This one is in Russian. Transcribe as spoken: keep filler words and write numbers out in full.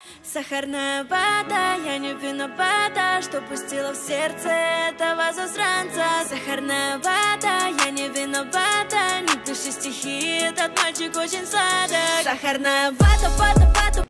Сахарная вата, я не виновата, что пустила в сердце этого засранца. Сахарная вата, я не виновата, не пиши стихи, этот мальчик очень сладок. Сахарная вата, вата, вата.